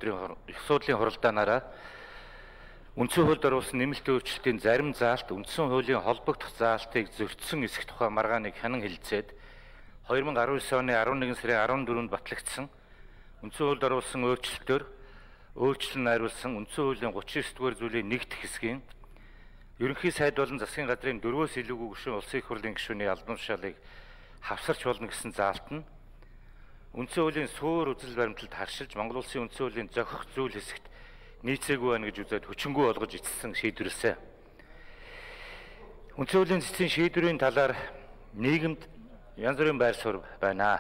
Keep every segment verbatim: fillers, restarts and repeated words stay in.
өдрийн их хурлын хуралдаанаараа үндсэн хуульд оруулсан нэмэлт өөрчлөлтийн зарим заалт үндсэн хуулийн холбогдох заалтыг зөрчсөн эсэх тухай маргааныг хянан хэлэлцээд two thousand nineteen оны eleven сарын fourteenнд батлагдсан үндсэн хуульд оруулсан өөрчлөлтөөр өөрчлөн найруулсан үндсэн хуулийн thirty-nine дугаар зүйлийн нэгд хэсгийн ерөнхий сайд болон засгийн газрын дөрвөөс илүүгүй гишүүн улсын их хурлын гишүүний албан тушаалыг хавсарч болно гэсэн заалт нь үндсэн хуулийн суур үзэл баримталд харшилж Монгол улсын үндсэн хуулийн зохих зүйл хэсэгт нийцээгүй байна гэж үзээд хүчингү болгож эцэсэн шийдвэрлэсэн. Үндсэн хуулийн цэцгийн шийдвэрийн талаар нийгэмд янз бүрийн байр суурь байна.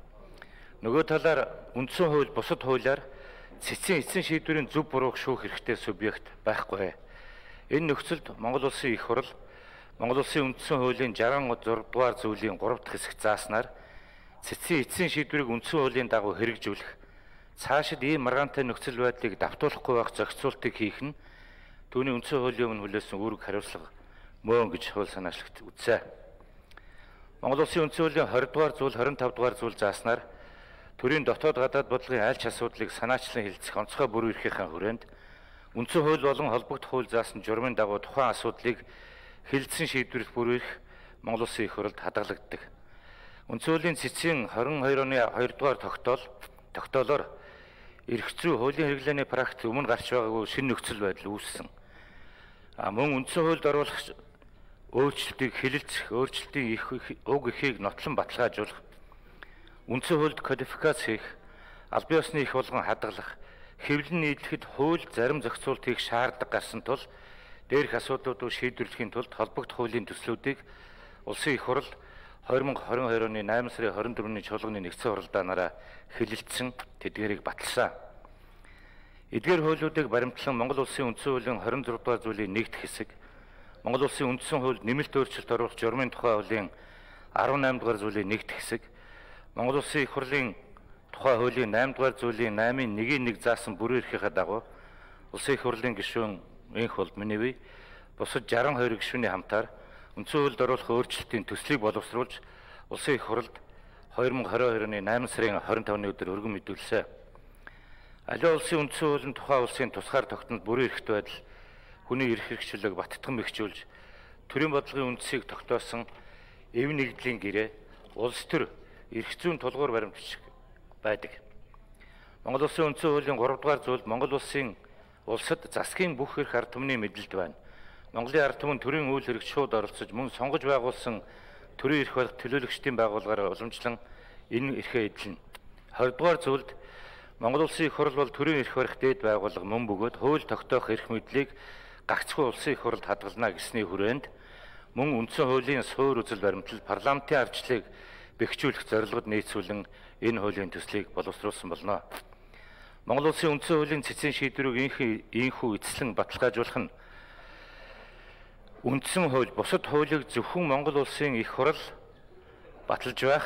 Нөгөө талаар үндсэн хууль бусад хуулиар цэцгийн эцсийн шийдвэрийн зөв бурууг шүүх хэрэгтэй субъект байхгүй. Энэ нөхцөлд Монгол улсын их хурл Монгол улсын үндсэн хуулийн sixty-six дугаар зүйлийн three дахь хэсэг зааснаар цэцгийн эцсийн шийдвэрийг үндсэн хуулийн дагуу хэрэгжүүлэх цаашид ийм маргаантай нөхцөл байдлыг давтуулахгүй байх зохицуултыг хийх нь түүний үндсэн хуулийн өмнө хүлээсэн үүрэг хариуцлага мөн гэж хууль санаачлагт үзсэн. Монгол улсын үндсэн хуулийн twenty дугаар зүйл twenty-five дугаар зүйл зааснаар төрийн дотоод гадаад бодлогын аль ч асуудлыг санаачлан хэлцэх онцгой бүрэн эрхийнхээ хүрээнд үндсэн хууль болон холбогдох хууль заасан журмын дагуу тухайн асуудлыг хэлэлцэн шийдвэрлэх бүрэн эрх Монгол улсын их хурлд хадгалагддаг. Үндсэн хуулийн цэцгийн twenty-two оны two дугаар тогтоол тогтоолоор эрх зүй хуулийн хэрэглээний практик өмнө гарч байгаагүй шинэ нөхцөл байдал үүссэн. А мөн үндсэн хуульд оруулах өөрчлөлтийг хэлэлцэх, өөрчлөлтийн их уг эхийг нотлон баталгаажуулах, үндсэн хуульд кодификац хийх, албан ёсны их болгон хадгалах, хэвлэн нийлэхэд хууль зарим зохицуулт хийх шаардлага гарсан тул дээрх асуудлуудыг шийдвэрлэхийн тулд холбогдох хуулийн төслүүдийг улсын их хурл twenty twenty-two оны nine сарын twenty-fourны чуулганы нэгдсэн хуралдаанаараа хэлэлцсэн тэдгээрийг баталсан. Эдгээр хуулиудыг баримтлан Монгол улсын үндсэн хуулийн twenty-six дугаар зүйлийн нэгд хэсэг, Монгол улсын үндсэн хуульд нэмэлт өөрчлөлт оруулах журмын тухай хуулийн eighty-eight дугаар зүйлийн нэгд хэсэг, Монгол улсын их хурлын тухай хуулийн eight дугаар зүйлийн eight-ийн one-ийн one заасан бүрэн эрхийнхээ дагуу улсын их хурлын гишүүн Энх болд Миневи бусад sixty-two гишүүний хамтаар үндсэн хуульд оруулах өөрчлөлтийн төслийг боловсруулж улсын их хурлд twenty twenty-two оны nine сарын twenty-five-ны өдөр өргөн мэдүүлсэн. Аливаа улсын үндсэн хуулийн тухай улсын тусгаар тогтнолд бүрэн эрхт байдал хүний эрх хэрэгчлэлийг баттган бэхжүүлж төрийн бодлогын үндсийг тогтоосон эв нэгдлийн гэрээ улс төр эрх зүйн тулгуур баримтч байдаг. Монгол улсын үндсэн хуулийн three дугаар зүйлд Монгол улсын улсад засгийн бүх эрх ард түмний мэдлэлд байна. Монголын ард түмэн төрийн үйл хэрэгт шууд оролцож мөн сонгож байгуулсан төрийн эрх барих төлөөлөгчдийн байгууллагаараа уламжлан энэ эрхээ эзлэнэ. twenty дугаар зүйлд Монгол улсын их хурл бол төрийн эрх барих дээд байгууллага мөн бөгөөд хууль тогтоох эрх мэдлийг гагцхүү улсын их хурлд хадгална гэсний хүрээнд мөн үндсэн хуулийн суур үзэл баримтлал парламентын ардчлалыг бэхжүүлэх зорилгод нийцүүлэн энэ хуулийн төслийг боловсруулсан болно. Монгол улсын үндсэн хуулийн цэцгийн шийдвэрийг ийхүү эцэслэн баталгаажуулах нь үндсэн хууль бусад хуулийг зөвхөн Монгол улсын их хурл баталж байх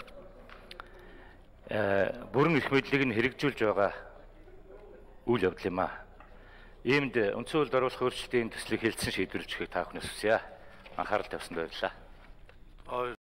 бүрэн эрх мэдлийг нь хэрэгжүүлж байгаа үйл явдал юм а. Иймд үндсэн хуульд оруулах өөрчлөлтийн төслийг хэлэлцэн шийдвэрлэж өгөхийг та бүхнээс хүсье. Анхаарал тавьсанд баярлалаа.